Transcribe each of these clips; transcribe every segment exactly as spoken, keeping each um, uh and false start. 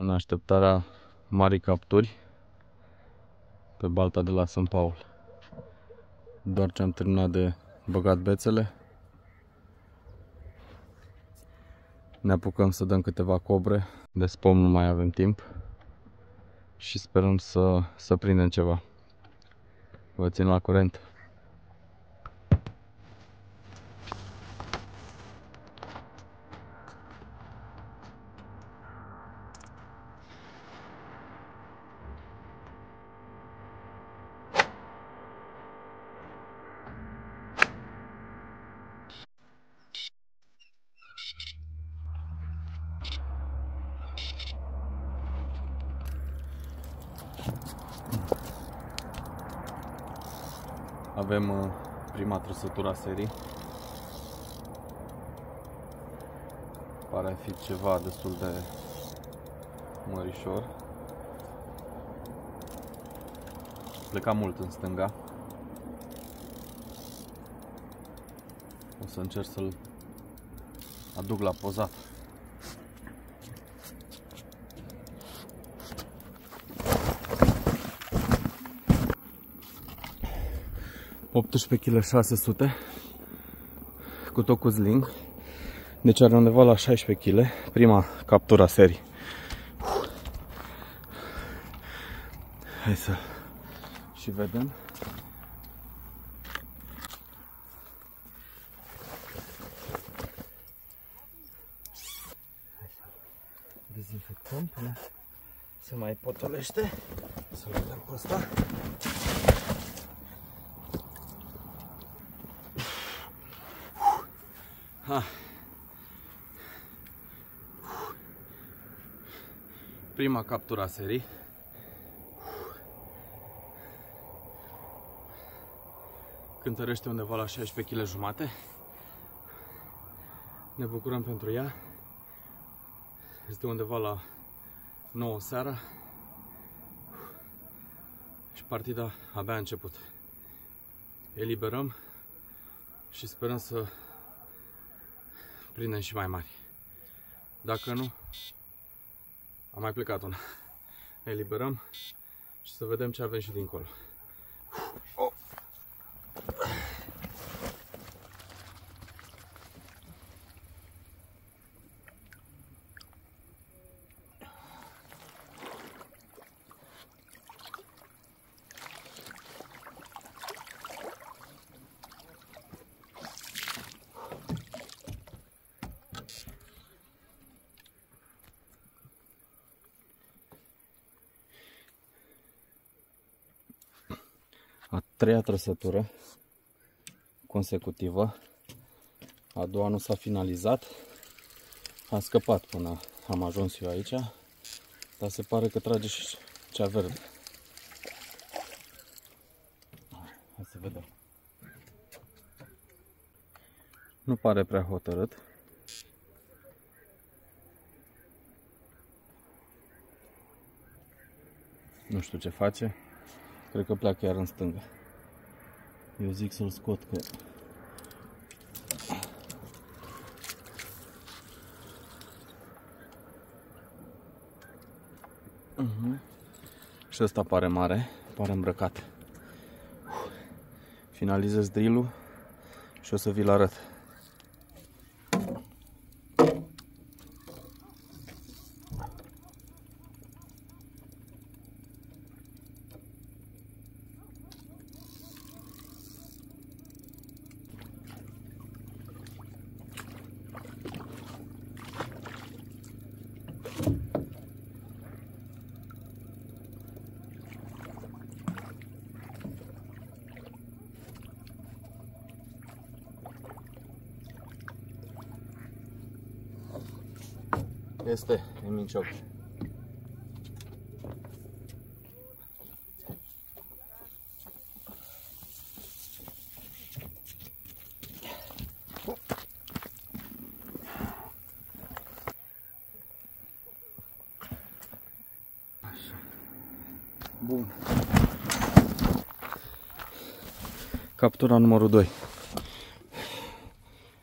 în așteptarea marii capturi pe balta de la São Paul. Doar ce am terminat de băgat bețele, ne apucăm să dăm câteva cobre. De spom nu mai avem timp și sperăm să, să prindem ceva. Vă țin la curent. Avem uh, prima trăsătură a serii. Pare a fi ceva destul de mărișor. Pleca mult în stânga. O să încerc să-l aduc la pozat. optsprezece kilograme șase sute cu tot cu sling. Deci are undeva la șaisprezece kilograme. Prima captură a serii. Hai să și vedem. Dezinfectăm până se mai potolește. Să vedem pe ăsta. Ha. Prima captură a serii. Cântărește undeva la șaisprezece kilograme jumate. Ne bucurăm pentru ea. Este undeva la nouă seara și partida abia a început. Eliberăm și sperăm să prindem și mai mari. Dacă nu, am mai plecat una. Eliberăm și să vedem ce avem și dincolo. A treia trăsătură consecutivă. A doua nu s-a finalizat. Am scăpat până am ajuns eu aici, dar se pare că trage și cea verde. Hai să vedem. Nu pare prea hotărât. Nu știu ce face. Cred că pleacă iar în stânga. Eu zic să-l scot că... Uh-huh. Și ăsta pare mare, pare îmbrăcat. Finalizez drill-ul și o să vi-l arăt. Este, e mincioc. Așa. Bun. Captura numărul doi.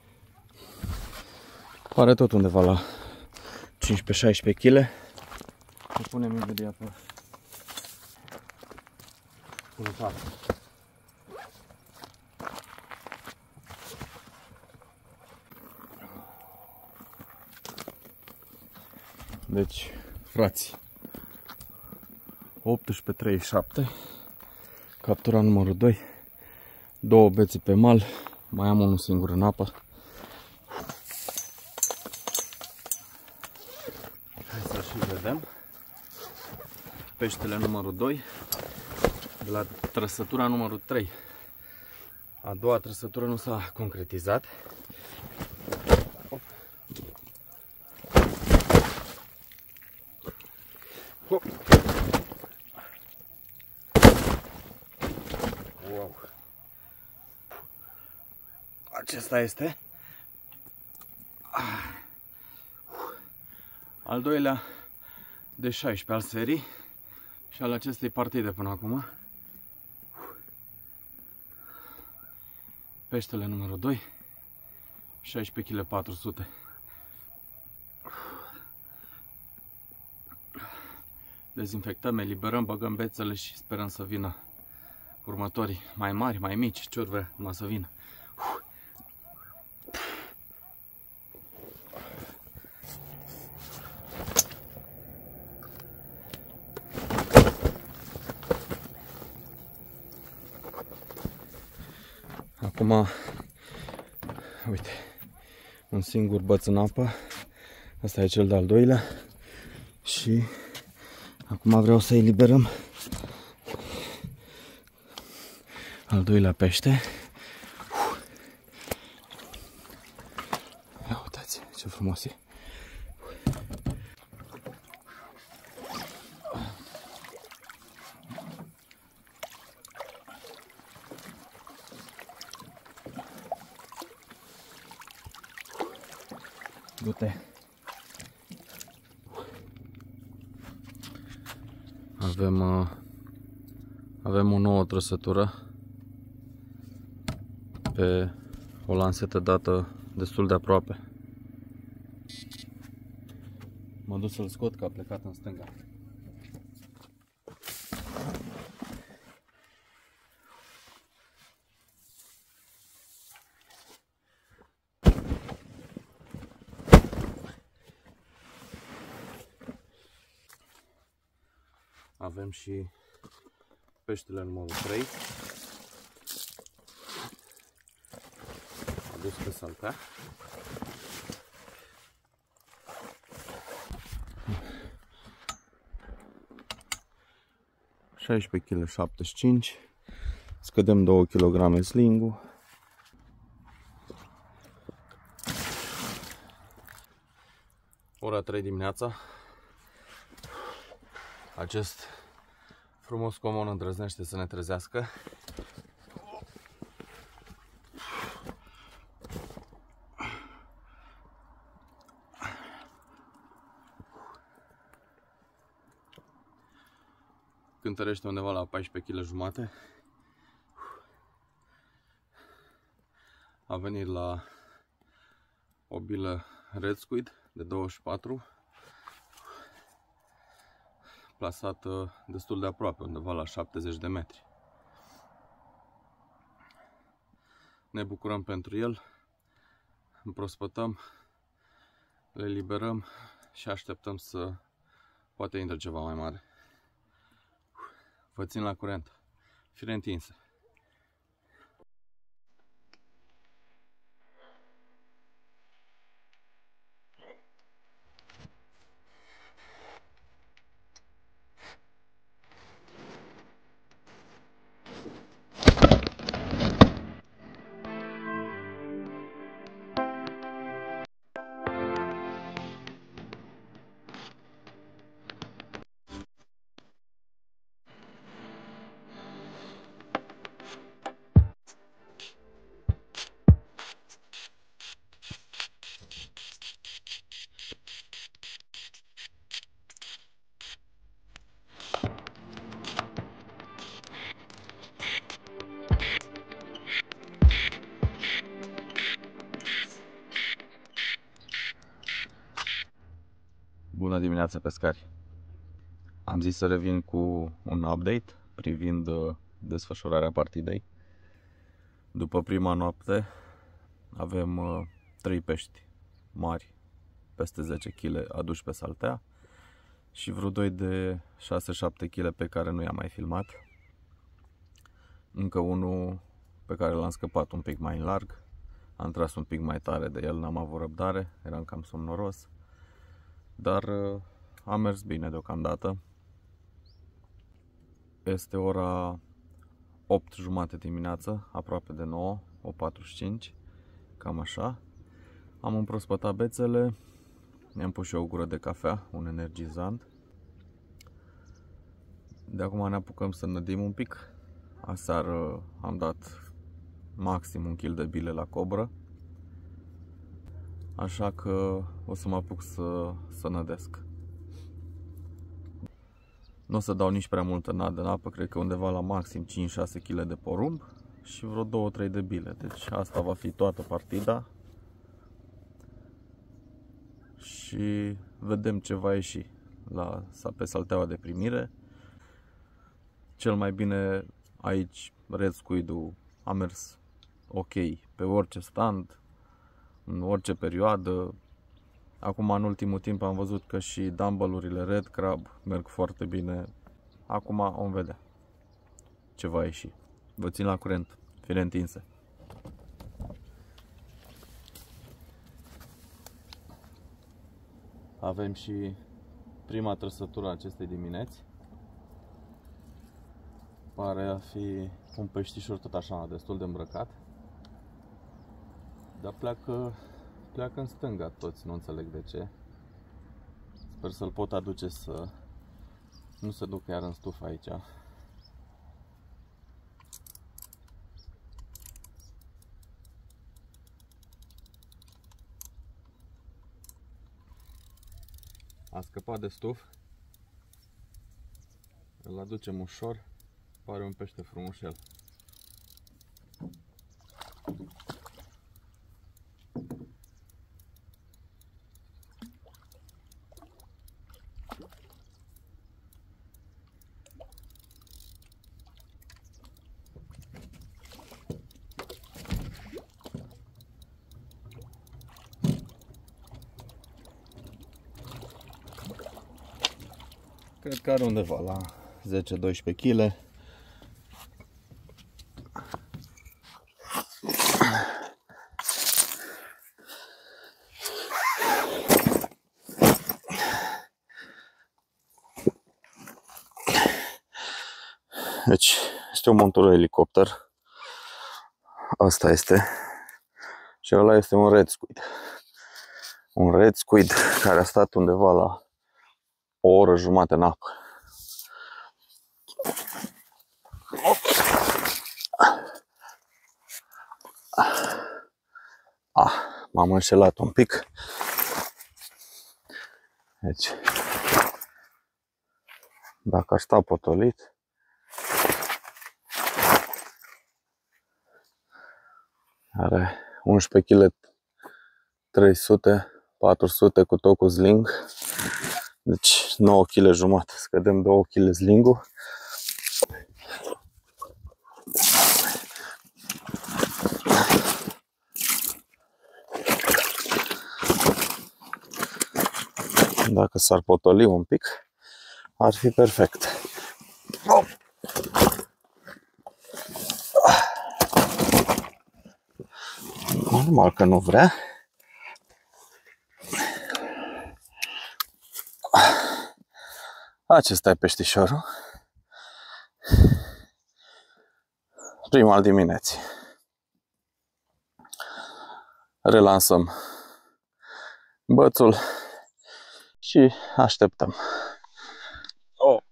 Pare tot undeva la cincisprezece șaisprezece kilograme. Și punem imediat pe pulpar. Deci, frați, optsprezece treizeci și șapte, captura numărul doi, două bețe pe mal, mai am unul singur în apă. Hai să și vedem. Peștele numărul doi, de la trăsătura numărul trei. A doua trăsătură nu s-a concretizat. Hop. Wow. Acesta este al doilea de șaisprezece al serii și al acestei partide până acum. Peștele numărul doi, șaisprezece kilograme patru sute. Dezinfectăm, eliberăm, băgăm bețele și sperăm să vină următorii mai mari, mai mici, ce ori vrea numai să vină. Acum, uite, un singur băț în apă, asta e cel de-al doilea și acum vreau să eliberăm al doilea pește. Ia uitați ce frumos e. Du-te. Avem, uh, avem o nouă trăsătură pe o lansetă dată destul de aproape. Mă duc să-l scot că a plecat în stânga. Avem și peștele numărul trei, adus pe saltea. șaisprezece kilograme șaptezeci și cinci, scădem două kilograme slingul. Ora trei dimineața. Acest frumos comon îndrăznește să ne trezească. Cântărește undeva la paisprezece kilograme jumate. A venit la o bilă Red Squid de douăzeci și patru. Plasată destul de aproape, undeva la șaptezeci de metri. Ne bucurăm pentru el, împrospătăm, le liberăm și așteptăm să poate intre ceva mai mare. Vă țin la curent. Fire întinse. Bună dimineața, pescari! Am zis să revin cu un update privind desfășurarea partidei. După prima noapte avem uh, trei pești mari, peste zece kilograme aduși pe saltea și vreo doi de șase șapte kilograme pe care nu i-am mai filmat. Încă unul pe care l-am scăpat un pic mai în larg. Am tras un pic mai tare de el, n-am avut răbdare, eram cam somnoros. Dar uh, a mers bine deocamdată. Este ora opt jumate dimineață, aproape de nouă, opt patruzeci și cinci, cam așa. Am împrospătat bețele, mi-am pus și o gură de cafea, un energizant. De acum ne apucăm să nădim un pic. Aseară am dat maxim un kil de bile la cobră, așa că o să mă apuc să, să nădesc. Nu o să dau nici prea multă nadă în apă, cred că undeva la maxim cinci șase kilograme de porumb și vreo două trei de bile. Deci asta va fi toată partida și vedem ce va ieși la, pe salteaua de primire. Cel mai bine aici Red Squid-ul a mers ok pe orice stand, în orice perioadă. Acum în ultimul timp am văzut că și dumbbell-urile Red Crab merg foarte bine. Acum vom vedea ce va ieși. Vă țin la curent, fire întinse. Avem și prima trăsătură a acestei dimineți. Pare a fi un peștișor tot așa, destul de îmbrăcat. Dar pleacă, pleacă în stânga toți, nu înțeleg de ce. Sper să-l pot aduce să nu se ducă iar în stufă aici. A scăpat de stuf. Îl aducem ușor. Pare un pește frumușel. Cred că are undeva la zece doisprezece kilograme. Deci este un montură elicopter. Asta este. Și ăla este un Red Squid. Un Red Squid care a stat undeva la o oră jumate în apă. Ah, m-am înșelat un pic. Deci, dacă ar sta potolit, are unsprezece kilograme trei sute, patru sute cu tot cu sling. Deci nouă kilograme jumate. Scădem două kilograme sling-ul. Dacă s-ar potoli un pic, ar fi perfect. Oh. Normal că nu vrea. Acesta e peștișorul. Prima al dimineții. Relansăm bățul și așteptăm. Oh.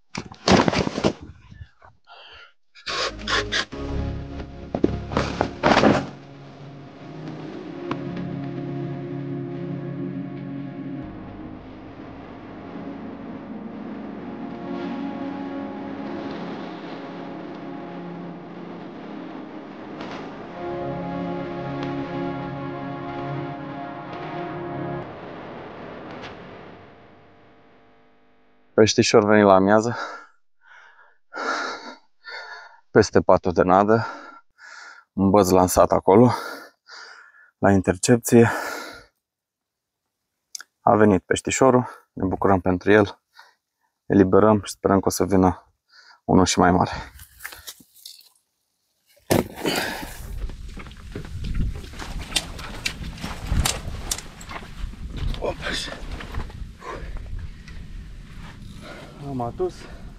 Peștișor venit la amiază. Peste patul de nadă. Un băț lansat acolo. La intercepție. A venit peștișorul. Ne bucurăm pentru el. Eliberăm și sperăm că o să vină unul și mai mare. Am adus.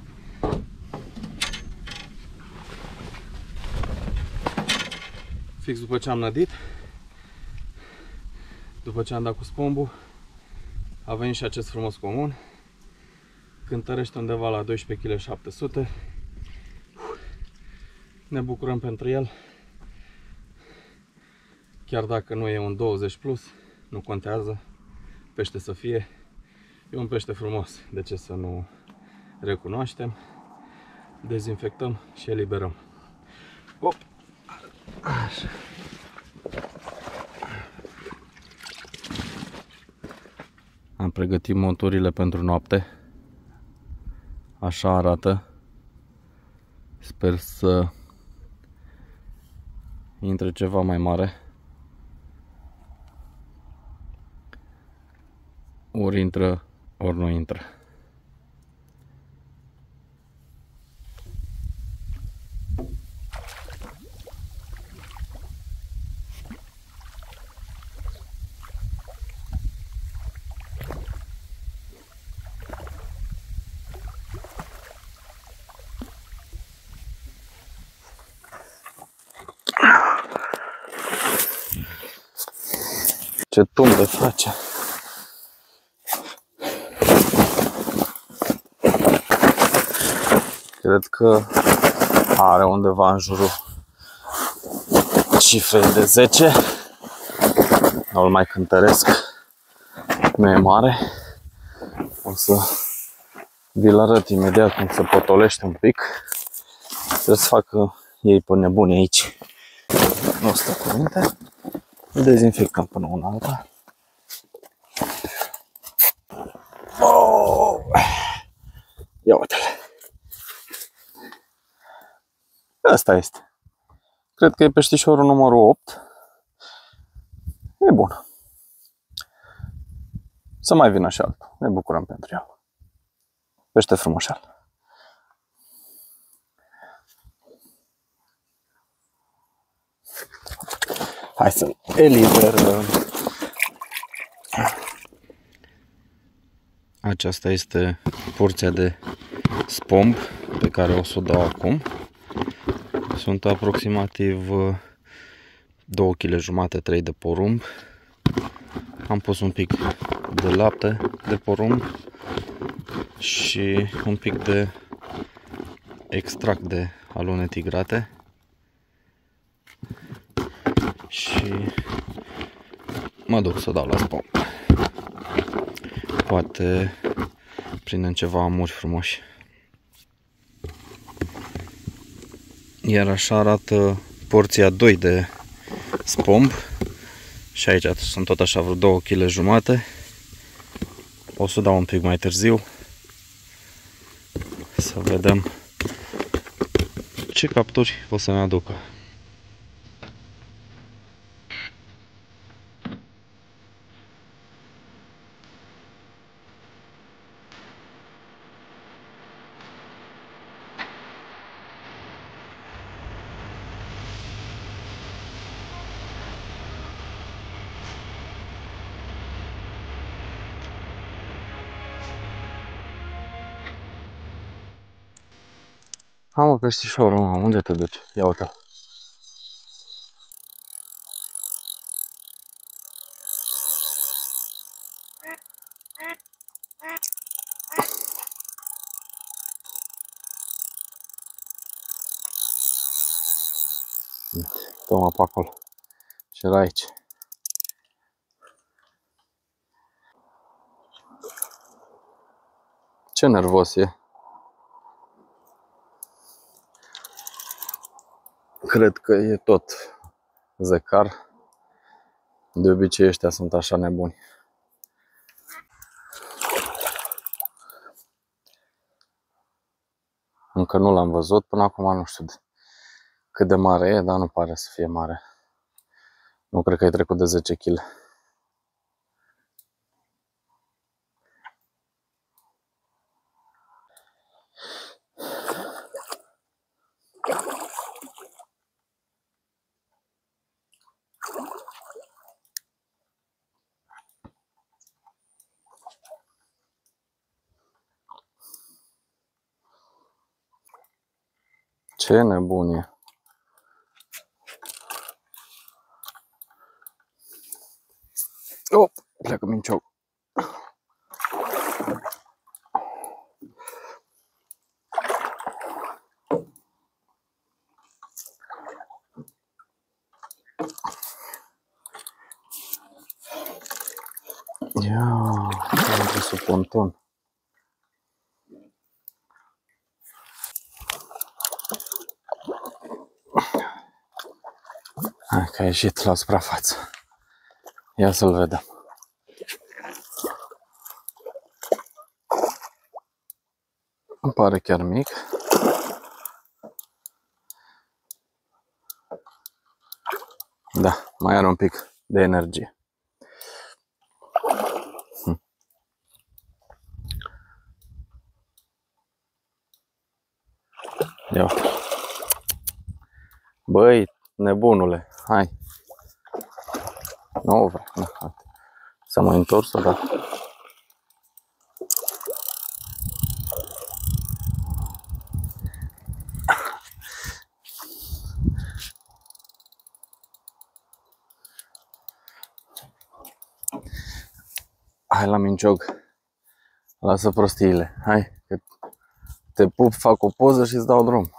Fix după ce am nădit, după ce am dat cu spombul, a venit și acest frumos comun. Cântărește undeva la doisprezece virgulă șapte sute. Ne bucurăm pentru el. Chiar dacă nu e un douăzeci plus, nu contează. Pește să fie. E un pește frumos. De ce să nu recunoaștem? Dezinfectăm și eliberăm. Hop! Așa. Am pregătit monturile pentru noapte. Așa arată. Sper să intre ceva mai mare. Ori intră, ori nu intră. Ce tumbe face! Cred că are undeva în jurul cifrei de zece. Nu-l mai cântăresc. Nu e mare. O să vi-l arăt imediat cum se potolește un pic. Trebuie să facă ei pe nebuni aici. Nu stă cuvinte. Îl dezinfectăm până una alta. Oh! Ia uite-l. Asta este. Cred că e peștișorul numărul opt. E bun. Să mai vină și altul. Ne bucurăm pentru el. Pește frumușel. Hai să eliberăm. Aceasta este porția de spomb pe care o să o dau acum. Sunt aproximativ două virgulă cinci kilograme, trei de porumb. Am pus un pic de lapte de porumb și un pic de extract de alune tigrate. Și mă duc să dau la spomb. Poate prindem ceva amuri frumoși. Iar așa arată porția doi de spomb. Și aici sunt tot așa vreo două virgulă cinci kilograme. O să dau un pic mai târziu. Să vedem ce capturi o să ne aducă. Am o peștișorul, mă, unde te duci? Ia uite. Toma pe acolo. Și era aici. Ce nervos e. Cred că e tot zecar. De obicei ăștia sunt așa nebuni. Încă nu l-am văzut, până acum nu știu cât de mare e, dar nu pare să fie mare. Nu cred că e trecut de zece kilograme. Ce nebun e! Oh, pleacă minciog. Ia, am pus un ponton. Hai că a ieșit la suprafață. Ia să-l vedem. Îmi pare chiar mic. Da, mai are un pic de energie. Hm. Ia. Băi, nebunule, hai. Nu vreau. S-a mai întors-o, da. Hai la minciog. Lasă prostiile. Hai, că te pup, fac o poză și îți dau drum.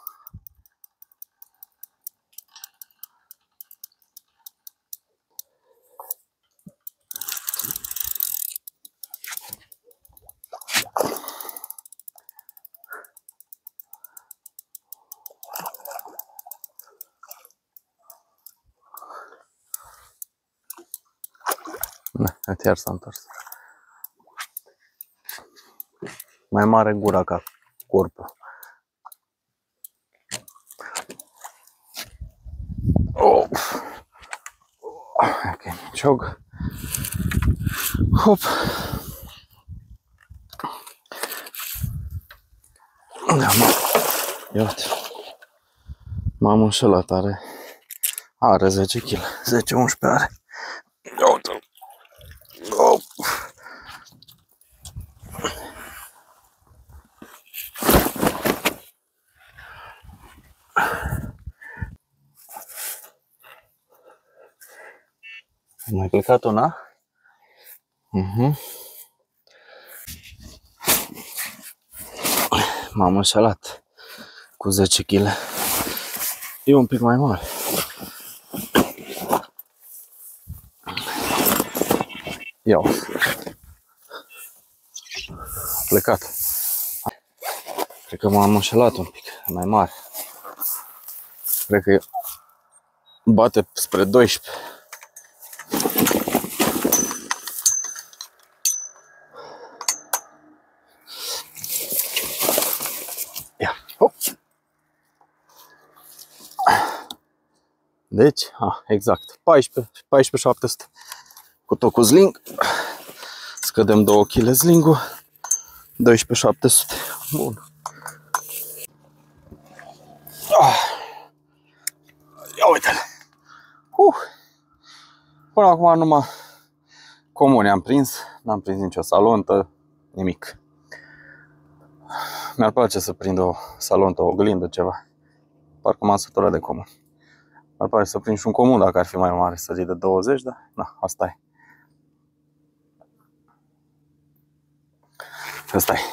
Na, uite, iar s-a întors. Mai mare gura ca corpul. Oh. Ok, minciog. Hop. Da, mă. Ia uite. M-am înșelat, are. Are zece kilograme. zece unsprezece are. Ia uite-l. Oh. Ai mai plecat una? Uh-huh. M-am înșelat cu zece kilograme. E un pic mai mare. Iau. A plecat. Cred că m-am înșelat un pic. Mai mare. Cred că bate spre doisprezece. Ia. Hop. Deci, a, exact. paisprezece, paisprezece șapte sute. Cu tot cu sling. Scădem două kilograme slingul. doisprezece șapte sute. Bun. Ah. Ia uite-le. Uh. Până acum numai comune am prins. N-am prins nicio salontă. Nimic. Mi-ar place să prind o salontă, o oglindă, ceva. Parcă m-am săturat de comun. Mi-ar place să prind și un comun dacă ar fi mai mare, să zic de douăzeci, dar na, asta e. Asta e.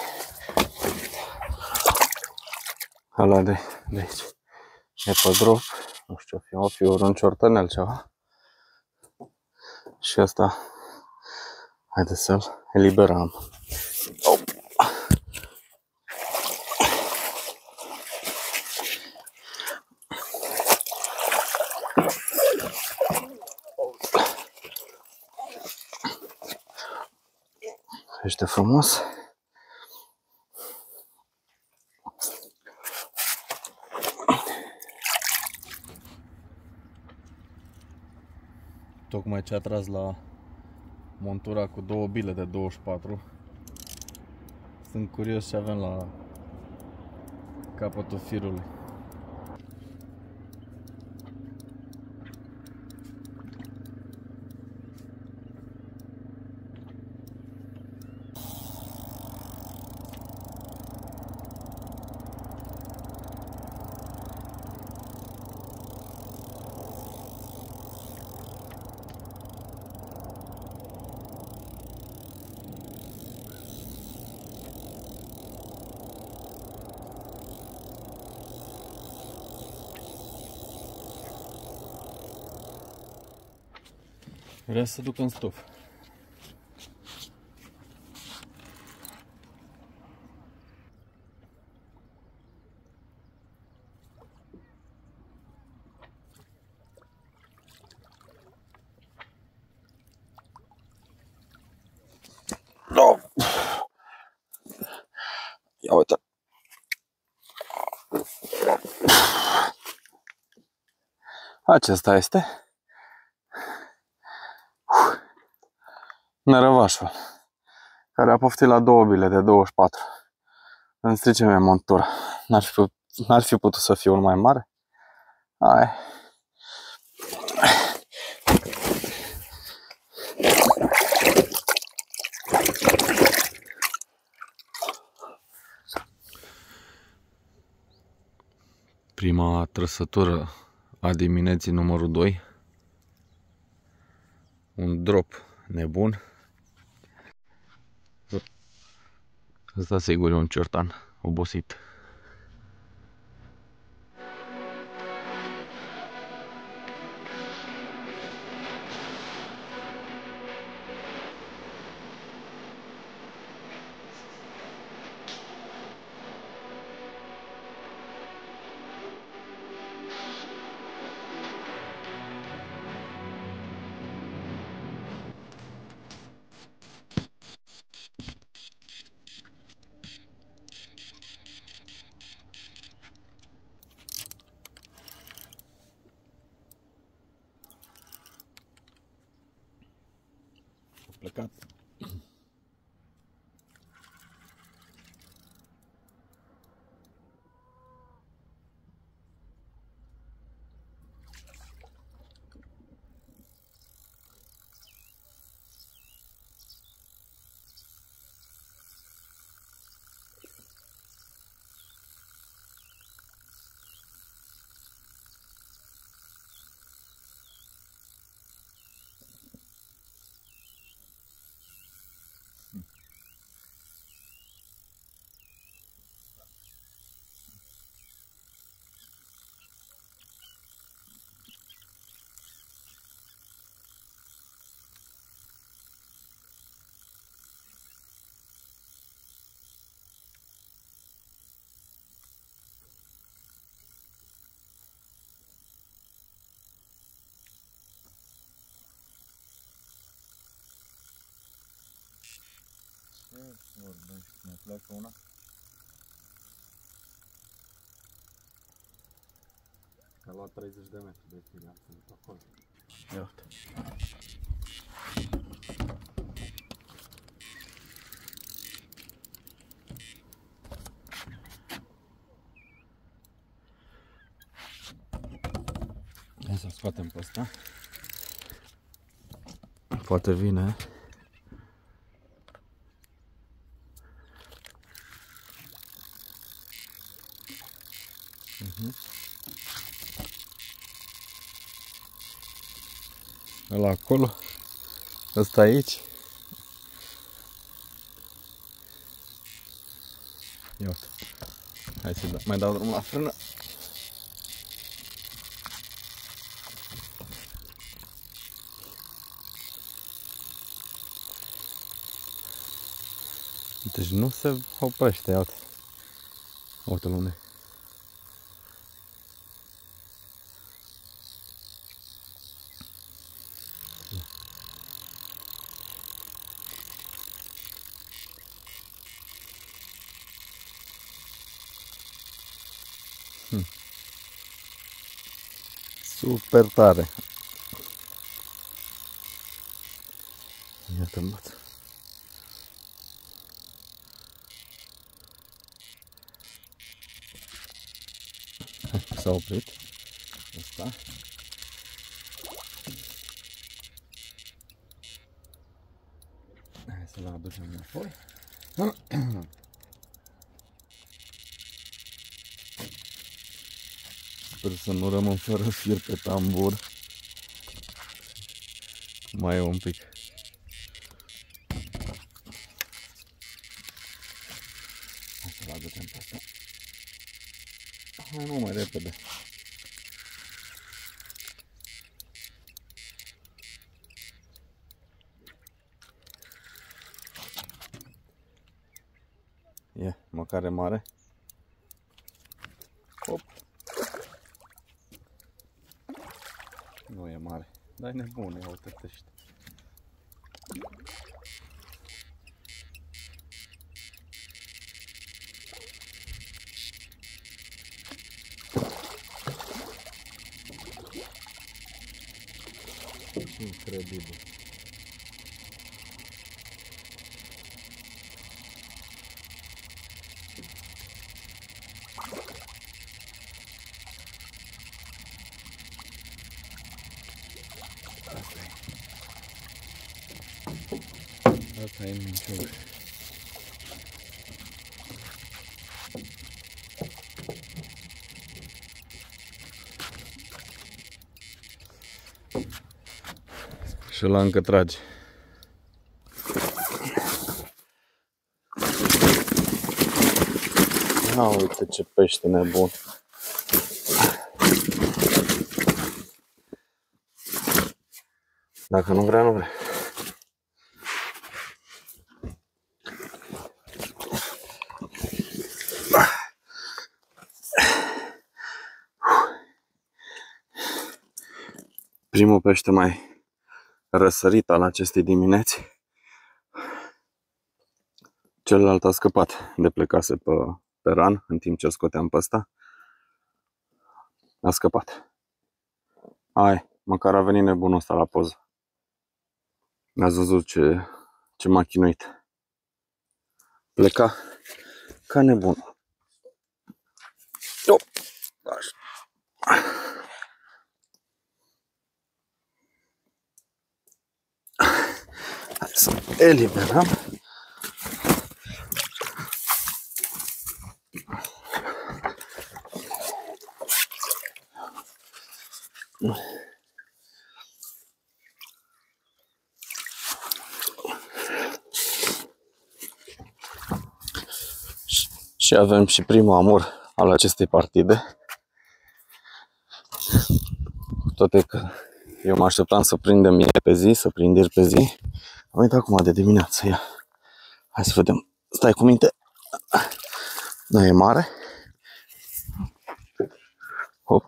Ăla de, de aici. E pe drop. Nu știu, o fi un ciortănel ceva. Și asta, haideți să-l eliberăm. Oh. Este frumos. tocmai ce a tras la montura cu două bile de douăzeci și patru. Sunt curios ce avem la capătul firului. Vrea să duc în stuf. No. Ia uite. Acesta este nărăvașul care a poftit la două bile de douăzeci și patru. Îmi strice mie montura. N-ar fi, n-ar fi putut să fie unul mai mare? Hai. Prima trăsătură a dimineții numărul doi. Un drop nebun. Ăsta sigur e un ciortan obosit. Plecat. Ce vorbești? Ne pleacă una? A luat treizeci de metri de fire, sunt acolo. Ia uite. Hai să scoatem pe ăsta. Poate vine. Uh-huh. Ăla acolo, ăsta aici. Ia uite. Hai să da, mai dau drumul la frână. Deci nu se oprește, ia uite. Uite-l unde. Hmm. Super tare. să învăț. S-a oprit. Asta. Hai să-l aducem înapoi. Sper să nu rămân fără fir pe tambur. Mai e un pic. Hai să-l aducem pe asta. Hai, nu, mai repede. E, măcar e mare. Hop. Nu e mare, dar e nebun, ia uite-te. Incredibil. Asta e minciună. Și ăla încă trage. Ia uite ce pește nebun. Dacă nu vrea, nu vrea. Primul pește mai răsărit al acestei dimineți. Celălalt a scăpat de plecase pe, pe ran în timp ce îl scoteam pe ăsta. A scăpat. Hai, măcar a venit nebunul ăsta la poză. Ați văzut ce, ce m-a chinuit. Pleca ca nebun. Oh. Hai să eliberăm. Și avem și primul amur al acestei partide. Cu toate că eu mă așteptam să prindem ieri pe zi, să prind ieri pe zi. Am uitat acum de dimineață. Ia. Hai să vedem. Stai cu minte. Nu e mare. Hop.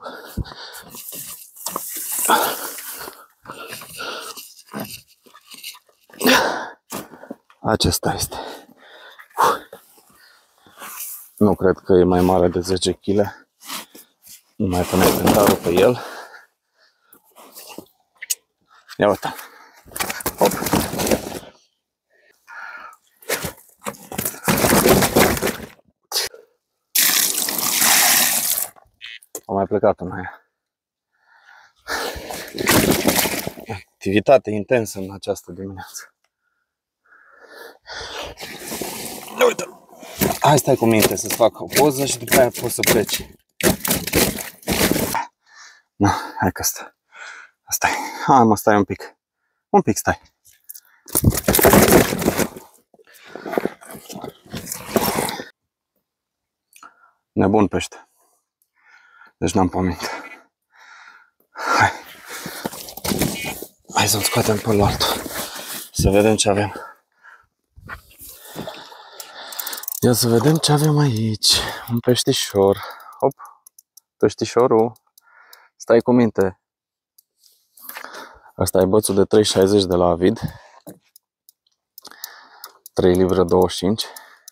Acesta este. Nu cred că e mai mare de zece kilograme. Nu mai puneai cântarul pe el. Ia uite. Hop. A mai plecat în aia. Activitate intensă în această dimineață. Uite. Hai, stai cu minte să-ți fac o poză și după aia poți să pleci. Na, hai că stai. Stai. Hai mă, stai un pic. Un pic stai. Nebun pește. Deci n-am pomenit. Hai. Hai să-l scoatem pe altul. Să vedem ce avem. Ia să vedem ce avem aici. Un peștișor. Hop. Peștișorul. Stai cu minte. Asta e bățul de trei șaizeci de la Avid. trei livre douăzeci și cinci.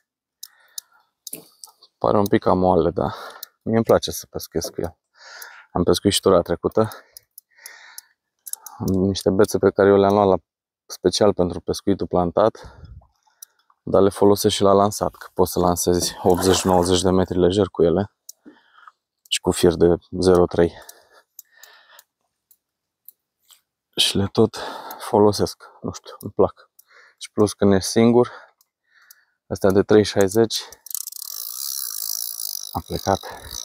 Pare un pic cam moale, da? Mie îmi place să pescuiesc cu el. Am pescuit și tura trecută. Am niște bețe pe care eu le-am luat la special pentru pescuitul plantat, dar le folosesc și la lansat, că poți să lansezi optzeci nouăzeci de metri lejer cu ele și cu fir de zero virgulă trei. Și le tot folosesc, nu știu, îmi plac. Și plus când ești singur, astea de trei șaizeci am plecat.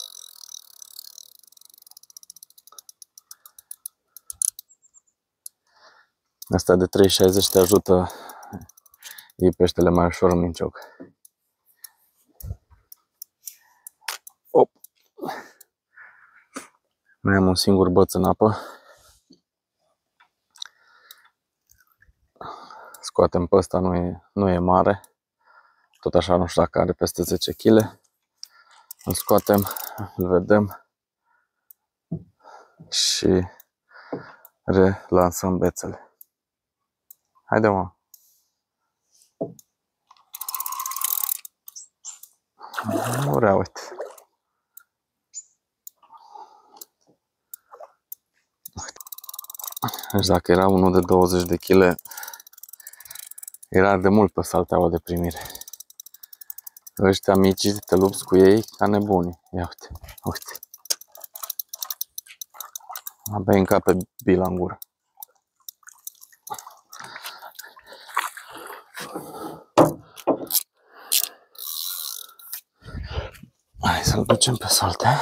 Astea de trei șaizeci te ajută, iei peștele mai ușor în mincioc. Op. Mai am un singur băț în apă. Scoatem pe ăsta, nu e, nu e mare. Tot așa, nu știu dacă are peste zece kilograme. Îl scoatem, îl vedem și relansăm bețele. Haide, mă! Nu vrea, uite. Deci dacă era unul de douăzeci de kilograme, era de mult pe salteaua de primire. Ăștia mici, te lupți cu ei ca nebuni. Ia uite, uite. Abia încape bila în gură. Hai să-l ducem pe saltea.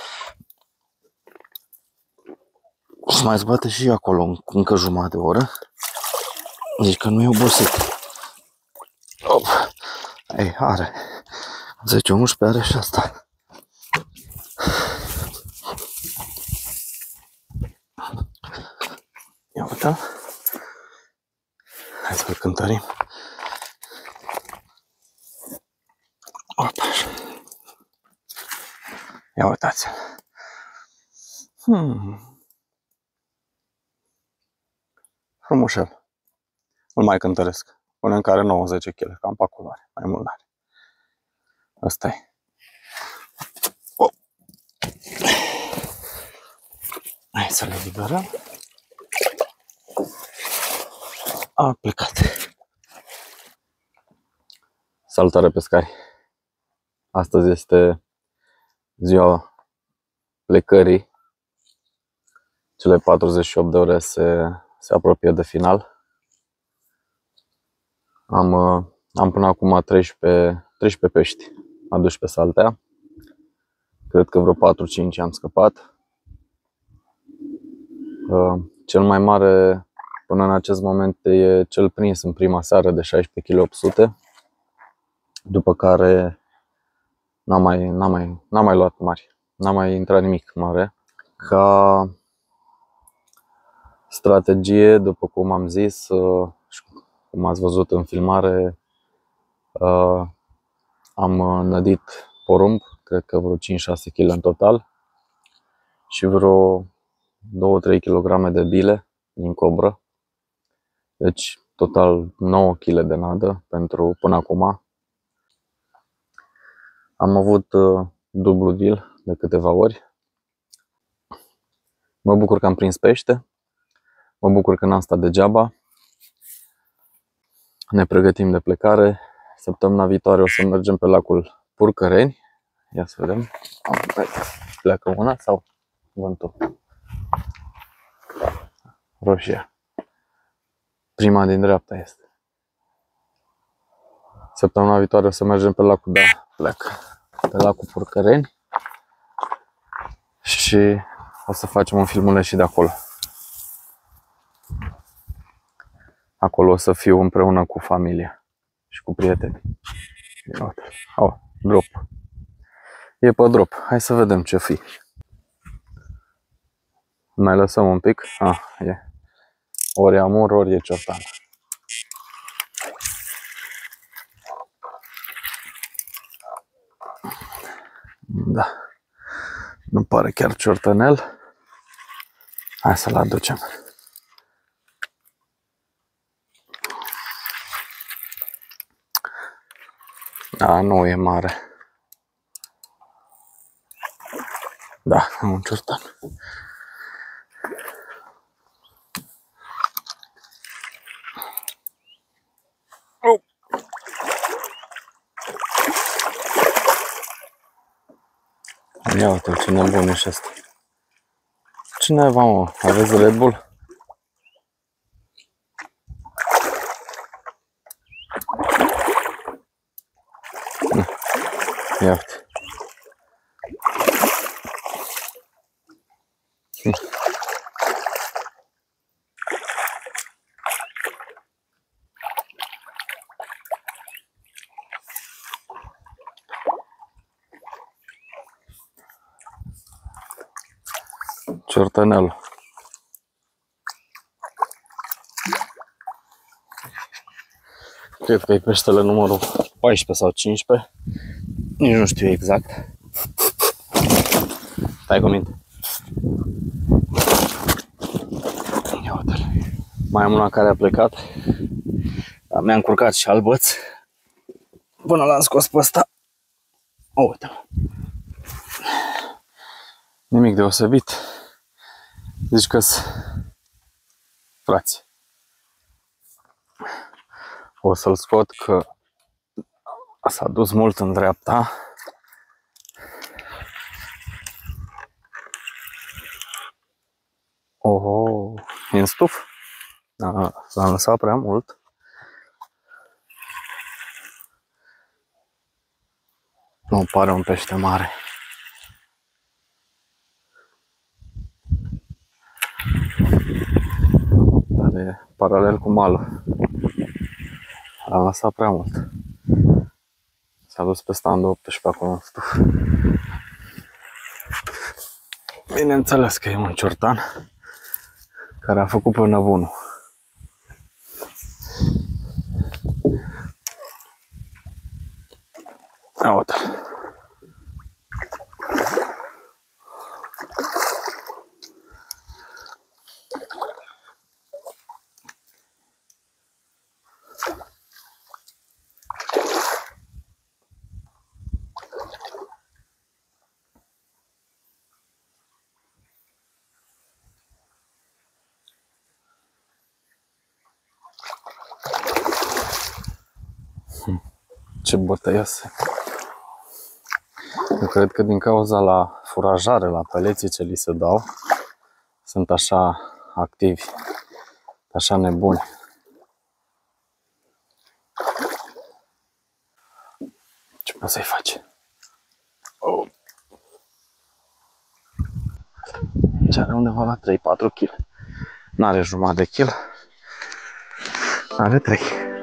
Și mai zbate și acolo încă jumătate de oră. Deci că nu e obosit. Op. Ei, are. zece unsprezece are și asta. Ia uite-l. Hai să-l cântărim. Opa. Ia uitați-l. Hmm. Frumușel. Îl mai cântăresc. Punem care nouăzeci kilograme, cam pe acolo are, mai mult n-are. Ăsta e. Oh. Hai să le liberăm. A plecat. Salutare pescari! Astăzi este ziua plecării. Cele patruzeci și opt de ore se, se apropie de final. Am, am până acum treisprezece, treisprezece pești aduși pe saltea. Cred că vreo patru cinci am scăpat. Cel mai mare până în acest moment e cel prins în prima seară de șaisprezece kilograme opt sute. După care n-am mai, n-am mai, n-am mai luat mari. N-am mai intrat nimic mare. Ca strategie, după cum am zis, cum ați văzut în filmare, am nădit porumb, cred că vreo cinci șase kilograme în total și vreo două trei kilograme de bile din cobră. Deci total nouă kilograme de nadă pentru până acum. Am avut dublu deal de câteva ori. Mă bucur că am prins pește. Mă bucur că n-am stat degeaba. Ne pregătim de plecare. Săptămâna viitoare o să mergem pe lacul Purcăreni. Ia să vedem. Pleacă una sau vântul? Roșia. Prima din dreapta este. Săptămâna viitoare o să mergem pe lacul, da, pleacă. Pe lacul Purcăreni. Și o să facem un filmuleț și de acolo. Acolo o să fiu împreună cu familia și cu prieteni. Oh, drop. E pe drop. Hai să vedem ce fi. Mai lăsăm un pic. Ah, e. Ori amur, ori e ciortan. Da. Nu pare chiar ciortanel. Hai să-l aducem. Da, nu e mare. Da, e un ciortan. Ia uite ce nebun e și ăsta. Cineva, mă, aveți Red Bull? Ia uite. Ciortanel. Cred că e peștele numărul paisprezece sau cincisprezece. Nici nu știu exact. Stai cu minte. Ia uite-l. Mai am una care a plecat. Mi-a încurcat și albăț. Până l-am scos pe ăsta. Uite-l. Nimic deosebit. Zici că-s frați. O să-l scot că s-a dus mult în dreapta. Oho, e în stuf. S-a lăsat prea mult. Nu pare un pește mare. Dar e paralel cu malul. A lăsat prea mult. S-a dus pe standul optsprezece acolo în stuf. Bineînțeles că e un ciortan care a făcut pe nebunul. Ia uite. Ce bătăiase. Eu cred că din cauza la furajare, la peleții ce li se dau, sunt așa activi, așa nebuni. Ce poți să-i faci? Oh. Ce are undeva la trei patru kilograme. N-are jumătate de kil. Are trei.